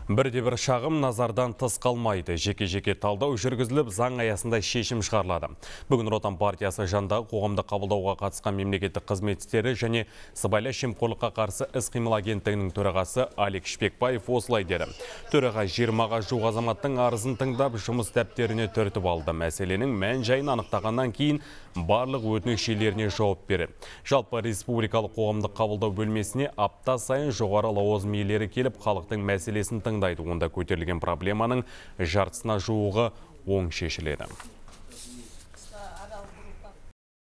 Бірде-бір шағым назардан тыс қалмайды. Жеке-жеке талдау жүргізіліп, заң аясында шешім шығарылады. Бүгін Нұр Отан партиясы жанындағы қоғамдық қабылдауға қатысқан мемлекеттік қызмет істері және сыбайлас жемқорлыққа қарсы іс-қимыл агенттігінің төрағасы Алик Шпекбаев осылай деді. Төраға 20-ға жуық азаматтың арызын тыңдап, жұмыс дәптеріне түртіп алды. Мәселенің мән-жайын анықтағаннан кейін барлық өтініш иелеріне жауап береді. Жалпы республикалық қоғамдық қабылдау бөлмесіне апта сайын жоғары лауазым иелері келіп, халықтың мәселесін тыңдайды. Онда көтерілген проблеманың жартысына жуығы оң шешіледі.